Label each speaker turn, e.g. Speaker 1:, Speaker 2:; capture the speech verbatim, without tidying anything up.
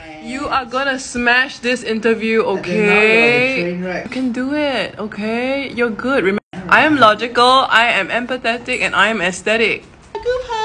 Speaker 1: You are gonna smash this interview, okay? You can do it, okay? You're good. Remember, I am logical, I am empathetic, and I am aesthetic.